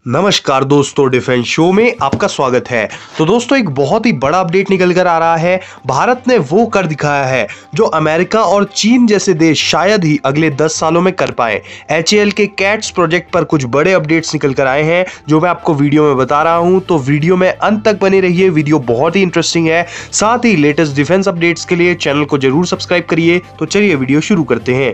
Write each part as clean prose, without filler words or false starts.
नमस्कार दोस्तों, defence show में आपका स्वागत है। तो दोस्तों, एक बहुत ही बड़ा अपडेट निकल कर आ रहा है। भारत ने वो कर दिखाया है जो अमेरिका और चीन जैसे देश शायद ही अगले 10 सालों में कर पाए। HAL के कैट्स प्रोजेक्ट पर कुछ बड़े अपडेट्स निकल कर आए हैं जो मैं आपको वीडियो में बता रहा हूं। तो वीडियो में अंत तक बने रहिए, वीडियो बहुत ही इंटरेस्टिंग है। साथ ही लेटेस्ट डिफेंस अपडेट्स के लिए चैनल को जरूर सब्सक्राइब करिए। तो चलिए वीडियो शुरू करते हैं।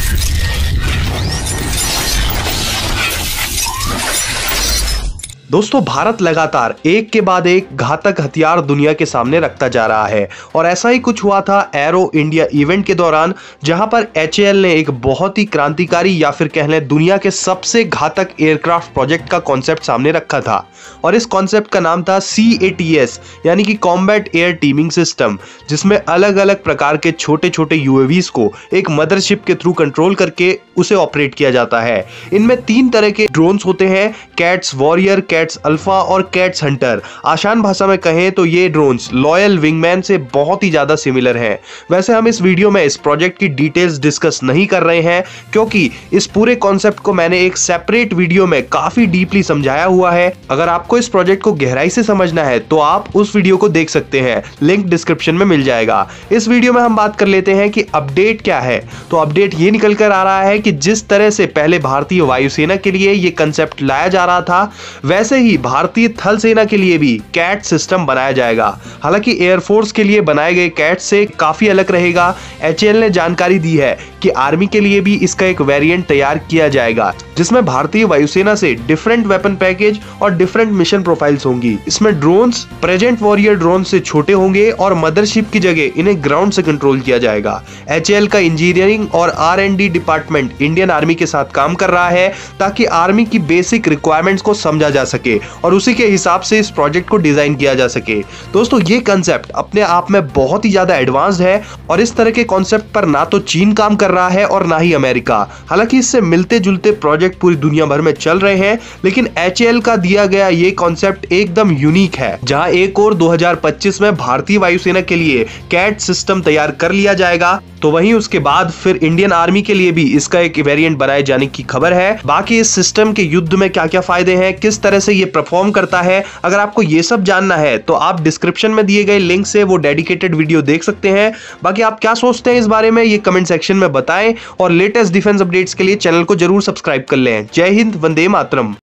दोस्तों, भारत लगातार एक के बाद एक घातक हथियार दुनिया के सामने रखता जा रहा है और ऐसा ही कुछ हुआ था एरो इंडिया इवेंट के दौरान, जहां पर HAL ने एक बहुत ही क्रांतिकारी या फिर कह लें दुनिया के सबसे घातक एयरक्राफ्ट प्रोजेक्ट का कॉन्सेप्ट सामने रखा था। और इस कॉन्सेप्ट का नाम था CATS यानी कि कॉम्बैट एयर टीमिंग सिस्टम, जिसमें अलग अलग प्रकार के छोटे छोटे UAVs को एक मदरशिप के थ्रू कंट्रोल करके उसे ऑपरेट किया जाता है। इनमें 3 तरह के ड्रोन्स होते हैं, कैट्स वॉरियर, कैट्स अल्फा और कैट्स हंटर। आसान भाषा में कहें तो ये ड्रोन्स लॉयल विंगमैन से बहुत ही ज्यादा सिमिलर हैं। वैसे हम इस वीडियो में इस प्रोजेक्ट की डिटेल्स डिस्कस नहीं कर रहे हैं, क्योंकि इस पूरे कॉन्सेप्ट को मैंने एक सेपरेट वीडियो में काफी डीपली समझाया हुआ है। अगर आपको इस प्रोजेक्ट को गहराई से समझना है तो आप उस वीडियो को देख सकते हैं, लिंक डिस्क्रिप्शन में मिल जाएगा। इस वीडियो में हम बात कर लेते हैं कि अपडेट क्या है। तो अपडेट ये निकल कर आ रहा है कि जिस तरह से पहले भारतीय वायुसेना के लिए ये कंसेप्ट लाया जा रहा था, वैसे ही भारतीय थल सेना के लिए भी कैट सिस्टम बनाया जाएगा। हालांकि एयरफोर्स के लिए बनाए गए कैट से काफी अलग रहेगा। HAL ने जानकारी दी है कि आर्मी के लिए भी इसका एक वेरिएंट तैयार किया जाएगा, जिसमें भारतीय वायुसेना से डिफरेंट वेपन पैकेज और डिफरेंट मिशन प्रोफाइल्स होंगी। इसमें ड्रोन्स प्रेजेंट वॉरियर ड्रोन से छोटे होंगे और मदरशिप की जगह इन्हें ग्राउंड से कंट्रोल किया जाएगा। HAL का इंजीनियरिंग और R&D डिपार्टमेंट इंडियन आर्मी के साथ काम कर रहा है ताकि आर्मी की बेसिक रिक्वायरमेंट्स को समझा जा सके और उसी के हिसाब से इस प्रोजेक्ट को डिजाइन किया जा सके। दोस्तों, ये कंसेप्ट अपने आप में बहुत ही ज्यादा एडवांस्ड है और इस तरह के कॉन्सेप्ट पर ना तो चीन काम कर रहा है और ना ही अमेरिका। हालांकि इससे मिलते जुलते प्रोजेक्ट पूरी दुनिया भर में चल रहे हैं, लेकिन HAL का दिया गया ये कॉन्सेप्ट एकदम यूनिक है, जहां एक और 2025 में भारतीय वायुसेना के लिए कैट सिस्टम तैयार कर लिया जाएगा, तो वहीं उसके बाद फिर इंडियन आर्मी के लिए भी इसका एक वेरिएंट बनाए जाने की खबर है। बाकी इस सिस्टम के युद्ध में क्या क्या फायदे हैं, किस तरह से ये परफॉर्म करता है, अगर आपको ये सब जानना है तो आप डिस्क्रिप्शन में दिए गए लिंक से वो डेडिकेटेड वीडियो देख सकते हैं। बाकी आप क्या सोचते हैं इस बारे में, ये कमेंट सेक्शन में बताएं और लेटेस्ट डिफेंस अपडेट्स के लिए चैनल को जरूर सब्सक्राइब कर लें। जय हिंद, वंदे मातरम।